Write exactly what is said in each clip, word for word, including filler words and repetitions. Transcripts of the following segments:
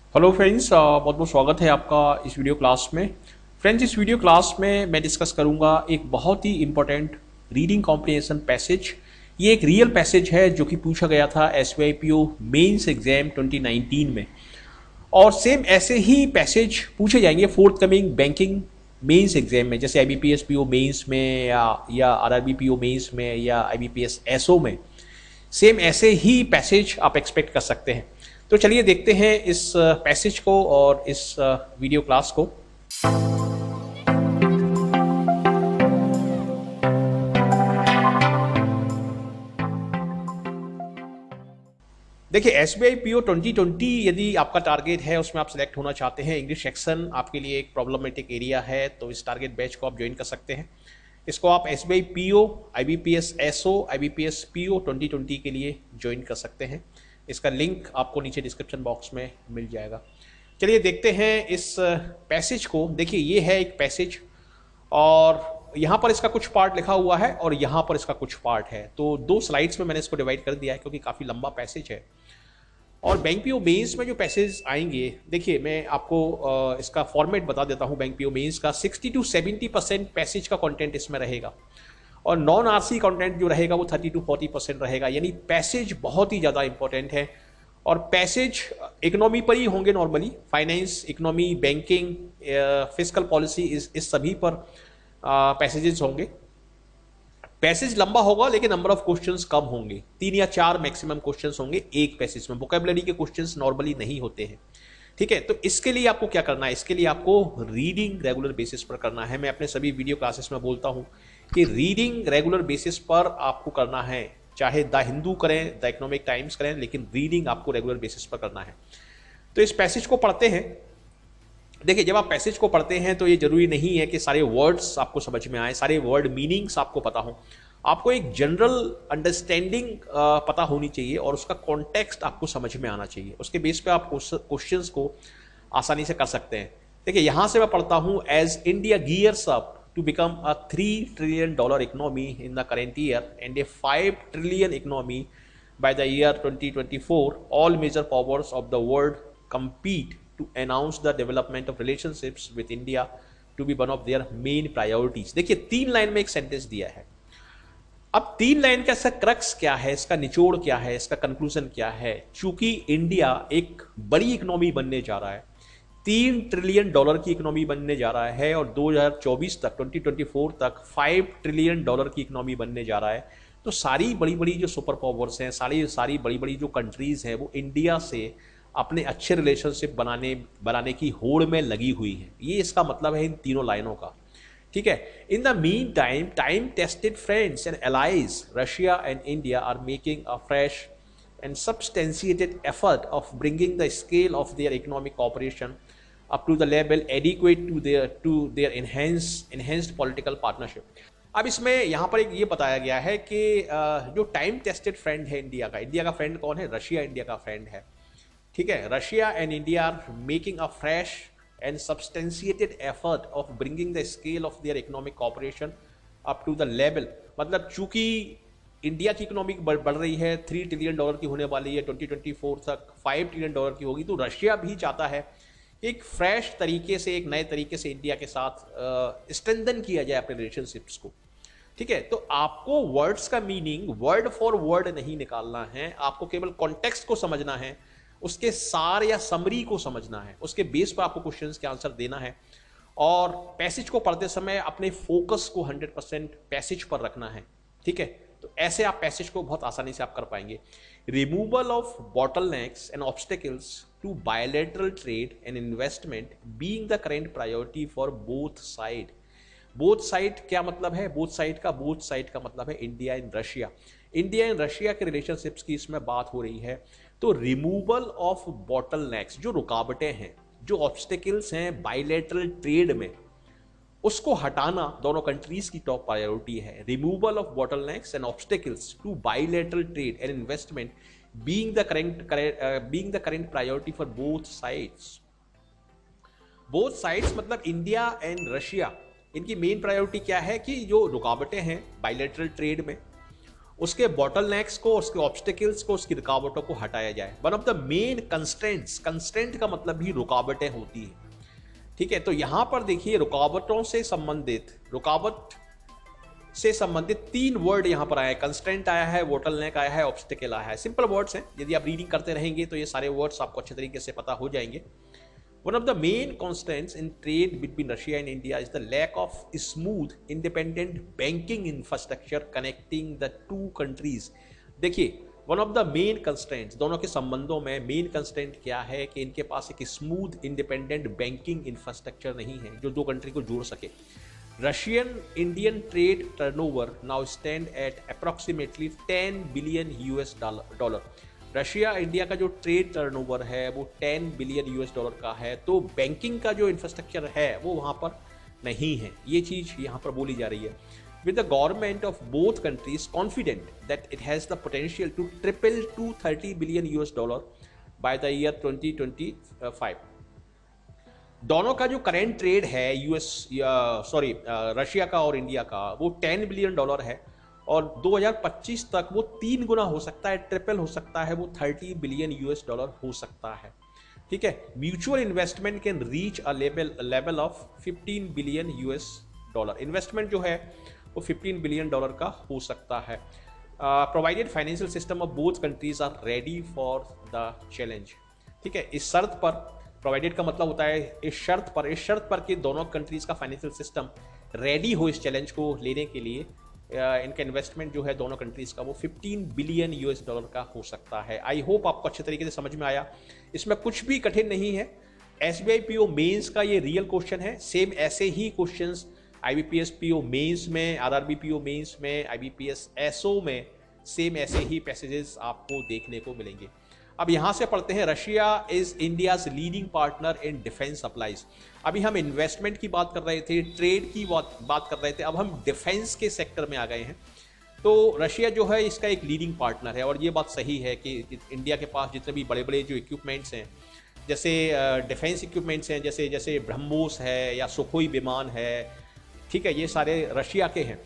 Hello friends, बहुत बहुत स्वागत है आपका इस वीडियो क्लास में। फ्रेंड्स, इस वीडियो क्लास में मैं डिस्कस करूंगा एक बहुत ही इंपॉर्टेंट रीडिंग कॉम्प्रिहेंशन पैसेज। ये एक रियल पैसेज है जो कि पूछा गया था S B I P O mains exam twenty nineteen में, और सेम ऐसे ही पैसेज पूछे जाएंगे forthcoming banking mains exam में, जैसे I B P S P O mains में या या R R B P O mains में या I B P S S O में। सेम ऐसे ही पैसेज आप एक्सपेक्ट कर सकते हैं। तो चलिए देखते हैं इस पैसेज को और इस वीडियो क्लास को। देखिए, S B I P O twenty twenty यदि आपका टारगेट है, उसमें आप सिलेक्ट होना चाहते हैं, इंग्लिश सेक्शन आपके लिए एक प्रॉब्लमेटिक एरिया है, तो इस टारगेट बैच को आप ज्वाइन कर सकते हैं। इसको आप S B I P O, I B P S S O, I B P S P O twenty twenty के लिए ज्वाइन कर सकते हैं। इसका लिंक आपको नीचे डिस्क्रिप्शन बॉक्स में मिल जाएगा। चलिए देखते हैं इस पैसेज को। देखिए, ये है एक पैसेज और यहाँ पर इसका कुछ पार्ट लिखा हुआ है और यहाँ पर इसका कुछ पार्ट है। तो दो स्लाइड्स में मैंने इसको डिवाइड कर दिया है क्योंकि काफ़ी लंबा पैसेज है। और बैंक पी ओ मेंस में जो पैसेज आएंगे, देखिए मैं आपको इसका फॉर्मेट बता देता हूँ। बैंक पी ओ मेंस का sixty two seventy percent passage का कंटेंट इसमें रहेगा और नॉन आरसी कंटेंट जो रहेगा वो थर्टी टू फोर्टी परसेंट रहेगा। यानी पैसेज बहुत ही ज़्यादा इंपॉर्टेंट है और पैसेज इकोनॉमी पर ही होंगे normally. Finance, economy, banking, fiscal policy, इस इस सभी पर पैसेजेस होंगे। पैसेज लंबा होगा लेकिन नंबर ऑफ क्वेश्चंस कम होंगे, तीन या चार मैक्सिमम क्वेश्चंस होंगे एक पैसेज में। वोकैबुलरी के क्वेश्चंस नॉर्मली नहीं होते हैं, ठीक है। तो इसके लिए आपको क्या करना है, इसके लिए आपको रीडिंग रेगुलर बेसिस पर करना है। मैं अपने सभी वीडियो क्लासेस में बोलता हूं कि रीडिंग रेगुलर बेसिस पर आपको करना है, चाहे द हिंदू करें, द इकोनॉमिक टाइम्स करें, लेकिन रीडिंग आपको रेगुलर बेसिस पर करना है। तो इस पैसेज को पढ़ते हैं। देखिए, जब आप पैसेज को पढ़ते हैं तो ये जरूरी नहीं है कि सारे वर्ड्स आपको समझ में आए, सारे वर्ड मीनिंग्स आपको पता हो। आपको एक जनरल अंडरस्टैंडिंग पता होनी चाहिए और उसका कॉन्टेक्स्ट आपको समझ में आना चाहिए। उसके बेस पे आप क्वेश्चंस को आसानी से कर सकते हैं। देखिए, यहां से मैं पढ़ता हूं, as India gears up to become a three trillion dollar economy in the current year and a five trillion economy by the year twenty twenty-four, all major powers of the world compete to announce the development of relationships with India to be one of their main priorities। देखिए, तीन line में एक sentence दिया है। अब तीन line का इसका क्रक्स क्या है, इसका निचोड़ क्या है, इसका कंक्लूजन क्या है। चूंकि इंडिया एक बड़ी इकोनॉमी बनने जा रहा है, तीन ट्रिलियन डॉलर की इकोनॉमी बनने जा रहा है और दो हज़ार चौबीस तक, ट्वेंटी ट्वेंटी फोर तक फाइव ट्रिलियन डॉलर की इकोनॉमी बनने जा रहा है। तो सारी बड़ी बड़ी जो सुपर पावर्स हैं, सारी सारी बड़ी बड़ी जो कंट्रीज हैं, वो इंडिया से अपने अच्छे रिलेशनशिप बनाने बनाने की होड़ में लगी हुई है। ये इसका मतलब है इन तीनों लाइनों का, ठीक है। In the mean time, time tested friends and allies Russia and India are making a fresh and substantiated effort of bringing the scale of their economic cooperation up to the level adequate to their to their enhanced enhanced political partnership। अब इसमें यहाँ पर एक ये बताया गया है कि जो टाइम टेस्टेड फ्रेंड है इंडिया का, इंडिया का फ्रेंड कौन है? रशिया इंडिया का फ्रेंड है, ठीक है। Russia and India are making a fresh and substantiated effort of bringing the scale of their economic cooperation up to the level, मतलब चूंकि इंडिया की इकोनॉमी बढ़ बढ़ रही है, थ्री ट्रिलियन डॉलर की होने वाली है, ट्वेंटी ट्वेंटी फोर तक फाइव ट्रिलियन डॉलर की होगी। तो रशिया भी चाहता है एक फ्रेश तरीके से, एक नए तरीके से इंडिया के साथ स्ट्रेंथन किया जाए अपने रिलेशनशिप्स को, ठीक है। तो आपको वर्ड्स का मीनिंग वर्ड फॉर वर्ड नहीं निकालना है, आपको केवल कॉन्टेक्स्ट को समझना है, उसके सार या समरी को समझना है, उसके बेस पर आपको क्वेश्चंस के आंसर देना है। और पैसेज को पढ़ते समय अपने फोकस को हंड्रेड परसेंट पैसेज पर रखना है, ठीक है। तो ऐसे आप पैसेज को बहुत आसानी से आप कर पाएंगे। Removal of bottlenecks and obstacles to bilateral trade and investment being the current priority for both side. Both side क्या मतलब है? बोथ साइड का बोथ साइड का मतलब है India and Russia. India and Russia के रिलेशनशिप्स की इसमें बात हो रही है। तो रिमूवल ऑफ बॉटलनेक्स, जो रुकावटें हैं, जो ऑब्स्टेकल्स हैं बायलैटरल ट्रेड में, उसको हटाना दोनों कंट्रीज की टॉप प्रायोरिटी है। Removal of bottlenecks and obstacles to bilateral trade and investment being the current being the current priority for both sides. Both sides मतलब इंडिया एंड रशिया, इनकी main priority क्या है कि जो रुकावटें हैं बायलैटरल ट्रेड में, उसके बॉटलनेक्स को, उसके ऑब्स्टिकल्स को, उसकी रुकावटों को हटाया जाए। One of the main constraints, constraint का मतलब भी रुकावटें होती है, ठीक है। तो यहां पर देखिए रुकावटों से संबंधित, रुकावट से संबंधित तीन वर्ड यहां पर आया है, कंस्ट्रेंट आया है, बोटलनेक आया है, ऑब्स्टिकल आया है। सिंपल वर्ड्स हैं, यदि आप रीडिंग करते रहेंगे तो ये सारे वर्ड्स आपको अच्छे तरीके से पता हो जाएंगे। One of the main constraints in trade between Russia and India is the lack of smooth, independent banking infrastructure connecting the two countries. देखिए, one of the main constraints, दोनों के संबंधों में मेन कंस्ट्रेंट क्या है कि इनके पास एक स्मूथ इंडिपेंडेंट बैंकिंग इंफ्रास्ट्रक्चर नहीं है जो दो कंट्री को जोड़ सके। Russian Indian trade turnover now stand at approximately ten billion US dollar. Russia India का जो ट्रेड टर्नओवर है वो टेन बिलियन यूएस डॉलर का है, तो बैंकिंग का जो इंफ्रास्ट्रक्चर है वो वहाँ पर नहीं है, ये चीज़ यहाँ पर बोली जा रही है। With the government of both countries confident that it has the potential to triple to thirty billion US dollar by the year twenty twenty five. दोनों का जो करेंट ट्रेड है यूएस सॉरी रशिया का और इंडिया का, वो ten billion dollar है और दो हज़ार पच्चीस तक वो तीन गुना हो सकता है, ट्रिपल हो सकता है, वो तीस बिलियन यूएस डॉलर हो सकता है, ठीक है। Mutual investment can reach a level level of fifteen billion US dollar. Investment जो है वो फिफ्टीन बिलियन डॉलर का हो सकता है। Provided financial system of both countries are ready for the challenge, ठीक है। इस शर्त पर, प्रोवाइडेड का मतलब होता है इस शर्त पर, इस शर्त पर कि दोनों कंट्रीज का फाइनेंशियल सिस्टम रेडी हो इस चैलेंज को लेने के लिए, इनका इन्वेस्टमेंट जो है दोनों कंट्रीज का वो फिफ्टीन बिलियन यूएस डॉलर का हो सकता है। आई होप आपको अच्छे तरीके से समझ में आया, इसमें कुछ भी कठिन नहीं है। एसबीआई पीओ मेंस का ये रियल क्वेश्चन है, सेम ऐसे ही क्वेश्चंस आईबीपीएस पीओ मेंस में, आरआरबी पीओ मेंस में, आईबीपीएस एसओ में सेम ऐसे ही पैसेजेस आपको देखने को मिलेंगे। अब यहां से पढ़ते हैं, Russia is India's leading partner in defence supplies. अभी हम इन्वेस्टमेंट की बात कर रहे थे, ट्रेड की बात बात कर रहे थे, अब हम डिफेंस के सेक्टर में आ गए हैं। तो रशिया जो है इसका एक लीडिंग पार्टनर है और ये बात सही है कि इंडिया के पास जितने भी बड़े बड़े जो इक्विपमेंट्स हैं, जैसे डिफेंस इक्विपमेंट्स हैं, जैसे जैसे ब्रह्मोस है या सुखोई विमान है, ठीक है, ये सारे रशिया के हैं।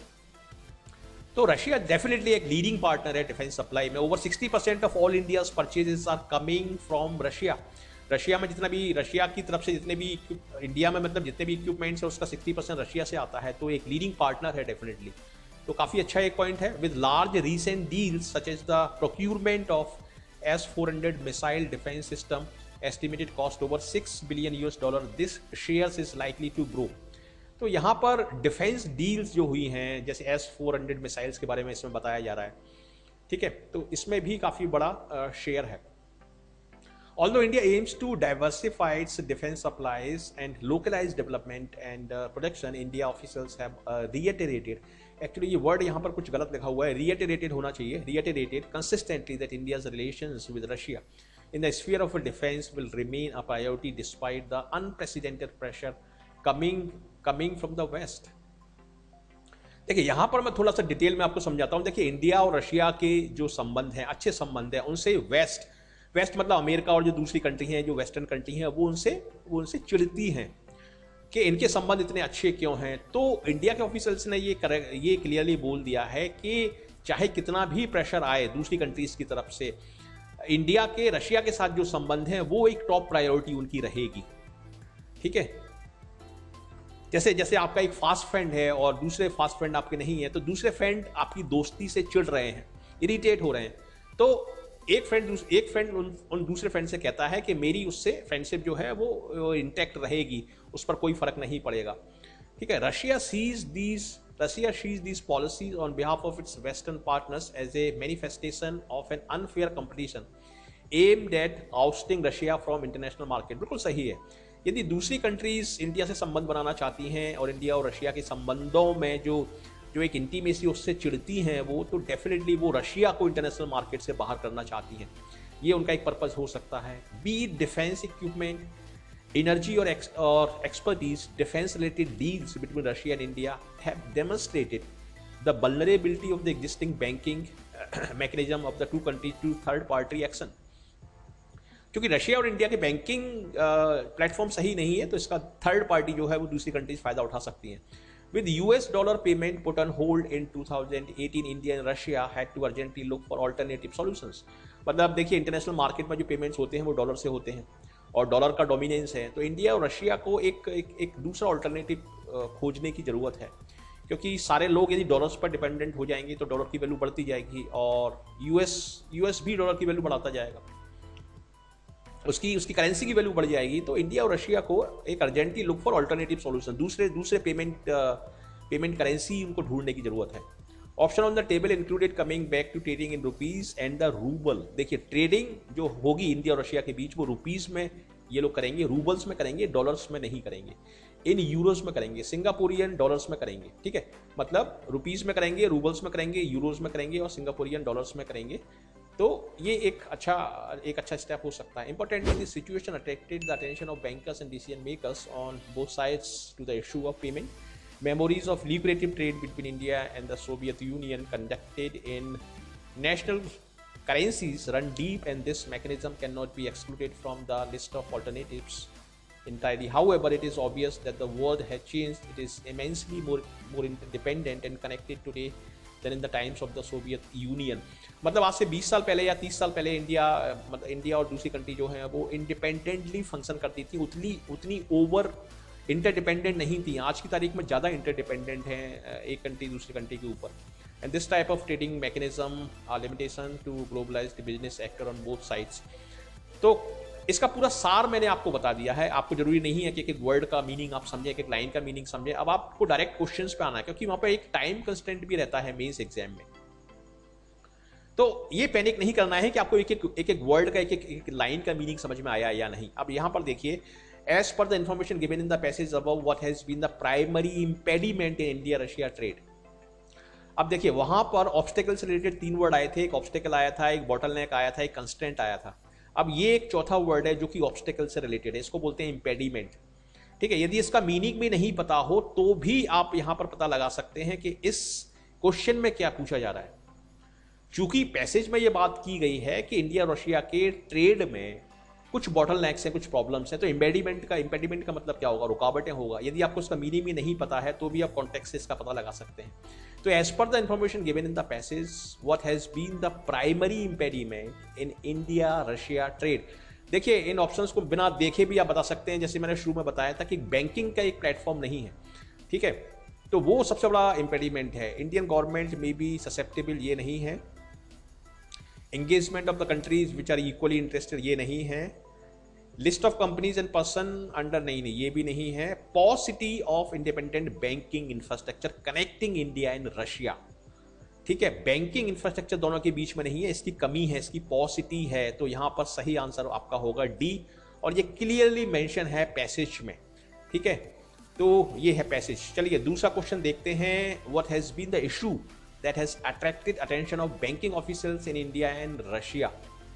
तो रशिया डेफिनेटली एक लीडिंग पार्टनर है डिफेंस सप्लाई में। Over sixty percent of all India's purchases are coming from Russia. Russia में जितना भी, रशिया की तरफ से जितने भी इंडिया में मतलब जितने भी इक्विपमेंट्स है उसका सिक्सटी परसेंट रशिया से आता है, तो एक लीडिंग पार्टनर है डेफिनेटली। तो काफ़ी अच्छा एक पॉइंट है। With large recent deals such as the procurement of S four hundred missile defence system estimated cost over six billion US dollar, this shares is likely to grow. तो यहाँ पर defence deals जो हुई हैं, जैसे S four hundred missiles के बारे में इसमें बताया जा रहा है, ठीक है, तो इसमें भी काफ़ी बड़ा शेयर है। Although India aims to diversify its defense supplies and localize development and uh, production, India officials have uh, reiterated, actually ये word यहाँ पर कुछ गलत लिखा हुआ है, reiterated होना चाहिए, reiterated consistently that India's relations with Russia in the sphere of defense will remain a priority despite the unprecedented pressure coming coming from the West. देखिए यहाँ पर मैं थोड़ा सा डिटेल में आपको समझाता हूँ। देखिए इंडिया और रशिया के जो संबंध हैं, अच्छे संबंध हैं, उनसे वेस्ट वेस्ट मतलब अमेरिका और जो दूसरी कंट्री हैं, जो वेस्टर्न कंट्री हैं, वो उनसे वो उनसे चिढ़ती हैं कि इनके संबंध इतने अच्छे क्यों हैं। तो इंडिया के ऑफिशियल्स ने ये कर, ये क्लियरली बोल दिया है कि चाहे कितना भी प्रेशर आए दूसरी कंट्रीज की तरफ से, इंडिया के रशिया के साथ जो संबंध हैं वो एक टॉप प्रायोरिटी उनकी रहेगी, ठीक है। जैसे जैसे आपका एक फास्ट फ्रेंड है और दूसरे फास्ट फ्रेंड आपके नहीं है, तो दूसरे फ्रेंड आपकी दोस्ती से चिढ़ रहे हैं, इरिटेट हो रहे हैं, तो एक फ्रेंड एक फ्रेंड उन, उन दूसरे फ्रेंड से कहता है कि मेरी उससे फ्रेंडशिप जो है वो इंटैक्ट रहेगी, उस पर कोई फर्क नहीं पड़ेगा, ठीक है। Russia sees these Russia sees these policies on behalf of its western partners as a manifestation of an unfair competition aimed at ousting Russia from international market. बिल्कुल सही है। यदि दूसरी कंट्रीज इंडिया से संबंध बनाना चाहती हैं और इंडिया और रशिया के संबंधों में जो जो एक इंटीमेसी उससे चिढ़ती हैं वो, तो डेफिनेटली वो रशिया को इंटरनेशनल मार्केट से बाहर करना चाहती हैं, ये उनका एक पर्पस हो सकता है। बी डिफेंस इक्विपमेंट, एनर्जी और एक्स और expertise, defence related deals between Russia and India have demonstrated the vulnerability of the existing banking mechanism of the two countries to third party action. क्योंकि Russia और India के banking platform सही नहीं है, तो इसका थर्ड पार्टी जो है वो दूसरी कंट्रीज फायदा उठा सकती हैं। With U S dollar payment put on hold in two thousand eighteen, India and Russia had to urgently look for alternative solutions. मतलब देखिए इंटरनेशनल मार्केट में जो पेमेंट्स होते हैं वो डॉलर से होते हैं और डॉलर का डोमिनेंस है, तो इंडिया और रशिया को एक एक, एक दूसरा ऑल्टरनेटिव खोजने की ज़रूरत है, क्योंकि सारे लोग यदि डॉलर्स पर डिपेंडेंट हो जाएंगे तो डॉलर की वैल्यू बढ़ती जाएगी और यूएस यूएस भी डॉलर की वैल्यू बढ़ाता जाएगा, उसकी उसकी करेंसी की वैल्यू बढ़ जाएगी। तो इंडिया और रशिया को एक urgently look for alternative solution, दूसरे दूसरे पेमेंट पेमेंट करेंसी उनको ढूंढने की जरूरत है। Option on the table included coming back to trading in rupees and the rouble. देखिए ट्रेडिंग जो होगी इंडिया और रशिया के बीच वो रुपीज में ये लोग करेंगे, रूबल्स में करेंगे, डॉलर्स में नहीं करेंगे, इन यूरोज में करेंगे, सिंगापुरियन डॉलर्स में करेंगे। ठीक है, मतलब रुपीज में करेंगे, रूबल्स में करेंगे, यूरोज में करेंगे और सिंगापुरियन डॉलर्स में करेंगे। तो ये एक अच्छा एक अच्छा स्टेप हो सकता है। Importantly this situation attracted the attention of bankers and decision makers on both sides to the issue of payment. Memories of lucrative trade between India and the Soviet Union conducted in national currencies run deep, and this mechanism cannot be excluded from the list of alternatives entirely. However, it is obvious that the world has changed. It is immensely more more interdependent and connected today than in the times of the Soviet Union. मतलब आज से बीस साल पहले या तीस साल पहले इंडिया मतलब इंडिया और दूसरी कंट्री जो है वो इंडिपेंडेंटली फंक्शन करती थी, उतनी उतनी ओवर इंटरडिपेंडेंट नहीं थी। आज की तारीख में ज़्यादा इंटरडिपेंडेंट है एक कंट्री दूसरी कंट्री के ऊपर। And this type of trading mechanism are limitation to globalised business actor on both sides. तो इसका पूरा सार मैंने आपको बता दिया है। आपको जरूरी नहीं है कि एक वर्ड का मीनिंग आप समझें, एक लाइन का मीनिंग समझें। अब आपको डायरेक्ट क्वेश्चंस पे आना है, क्योंकि वहाँ पे एक टाइम कंस्टेंट भी रहता है मेंस एग्जाम में। तो ये पैनिक नहीं करना है कि आपको एक एक एक एक वर्ड का एक एक, एक लाइन का मीनिंग समझ में आया या नहीं। अब यहाँ पर देखिए, as per the information given in the passage above, what has been the primary impediment in India Russia trade। अब देखिए वहां पर ऑब्स्टेकल से रिलेटेड तीन वर्ड आए थे, एक ऑब्स्टेकल आया था, एक बॉटलनेक आया था, एक कंस्टेंट आया था। अब ये एक चौथा वर्ड है जो कि ऑब्स्टेकल से रिलेटेड है, इसको बोलते हैं इंपेडिमेंट। ठीक है, यदि इसका मीनिंग भी नहीं पता हो तो भी आप यहां पर पता लगा सकते हैं कि इस क्वेश्चन में क्या पूछा जा रहा है। चूंकि पैसेज में यह बात की गई है कि इंडिया रशिया के ट्रेड में कुछ बॉटलनेक्स हैं, कुछ प्रॉब्लम्स हैं, तो इम्पेडिमेंट का इम्पेडिमेंट का मतलब क्या होगा? रुकावटें होगा। यदि आपको इसका मीनिंग भी नहीं पता है तो भी आप कॉन्टेक्स्ट से इसका पता लगा सकते हैं। तो as per the information given in the passage, what has been the primary impediment in India Russia trade. देखिए इन ऑप्शंस को बिना देखे भी आप बता सकते हैं। जैसे मैंने शुरू में बताया था कि बैंकिंग का एक प्लेटफॉर्म नहीं है, ठीक है, तो वो सबसे बड़ा इम्पेडिमेंट है। इंडियन गवर्नमेंट में भी ससेप्टेबल, ये नहीं है। Engagement of the countries which are equally interested, ये नहीं है। List of companies and person under, नहीं नहीं ये भी नहीं है। Possibility of independent banking infrastructure connecting India and Russia, ठीक है, बैंकिंग इंफ्रास्ट्रक्चर दोनों के बीच में नहीं है, इसकी कमी है, इसकी पॉसिटी है। तो यहां पर सही आंसर आपका होगा डी, और ये क्लियरली मेंशन है पैसेज में। ठीक है, तो ये है पैसेज। चलिए दूसरा क्वेश्चन देखते हैं। What has been the issue that has attracted attention of banking officials in India and Russia.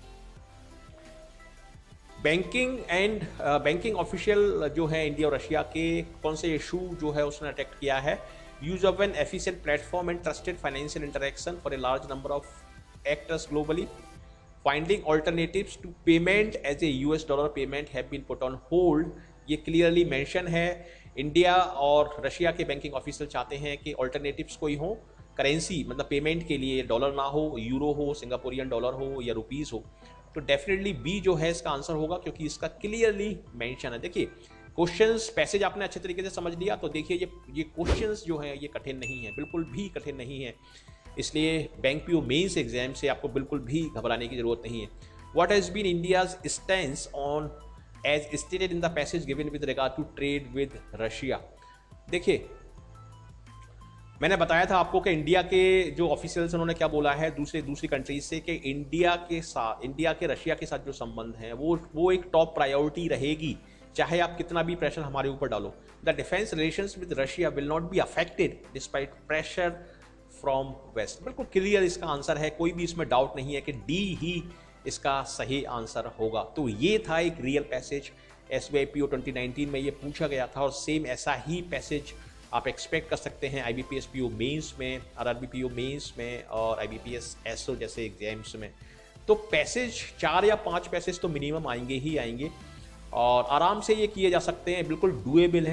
Banking and banking official जो है इंडिया और रशिया के, कौन से इशू जो है उसने अट्रैक्ट किया है? Use of an efficient platform and trusted financial interaction for a large number of actors globally, finding alternatives to payment as a US dollar payment have been put on hold. ये clearly mention है। India और Russia के banking official चाहते हैं कि alternatives कोई हो, currency मतलब पेमेंट के लिए डॉलर ना हो, यूरो हो, सिंगापुरियन डॉलर हो या रुपीज़ हो। तो डेफिनेटली बी जो है इसका आंसर होगा, क्योंकि इसका क्लियरली मेंशन है। देखिए क्वेश्चंस पैसेज आपने अच्छे तरीके से समझ लिया, तो देखिए ये ये क्वेश्चंस जो है ये कठिन नहीं है, बिल्कुल भी कठिन नहीं है। इसलिए बैंक पीओ मेंस एग्जाम से आपको बिल्कुल भी घबराने की जरूरत नहीं है। What has been India's stance on as stated in the passage given with regard to trade with Russia. देखिए मैंने बताया था आपको कि इंडिया के जो ऑफिशियल्स उन्होंने क्या बोला है दूसरे दूसरी कंट्रीज से, कि इंडिया के साथ, इंडिया के रशिया के साथ जो संबंध है वो वो एक टॉप प्रायोरिटी रहेगी, चाहे आप कितना भी प्रेशर हमारे ऊपर डालो। The defence relations with Russia will not be affected despite pressure from west. बिल्कुल क्लियर इसका आंसर है, कोई भी इसमें डाउट नहीं है कि डी ही इसका सही आंसर होगा। तो ये था एक real passage, S B I P O twenty nineteen में ये पूछा गया था, और सेम ऐसा ही पैसेज आप एक्सपेक्ट कर सकते हैं I B P S P O mains में, R R B P O mains में और I B P S S O जैसे एग्जाम्स में। तो पैसेज चार या पांच पैसेज तो मिनिमम आएंगे ही आएंगे, और आराम से ये किए जा सकते हैं, बिल्कुल डुएबल है।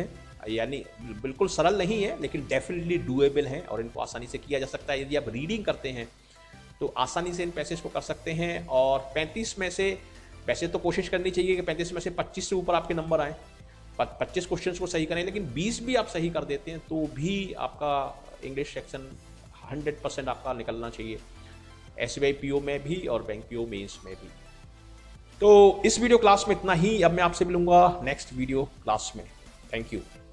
यानी बिल्कुल सरल नहीं है लेकिन डेफिनेटली डूएबल हैं और इनको आसानी से किया जा सकता है। यदि आप रीडिंग करते हैं तो आसानी से इन पैसेज को कर सकते हैं। और पैंतीस में से वैसे तो कोशिश करनी चाहिए कि पैंतीस में से पच्चीस से ऊपर आपके नंबर आए, पच्चीस क्वेश्चंस को सही करें, लेकिन बीस भी आप सही कर देते हैं तो भी आपका इंग्लिश सेक्शन हंड्रेड परसेंट आपका निकलना चाहिए, एसबीआई पीओ में भी और बैंक पीओ मेंस में भी। तो इस वीडियो क्लास में इतना ही। अब मैं आपसे मिलूंगा नेक्स्ट वीडियो क्लास में। Thank you.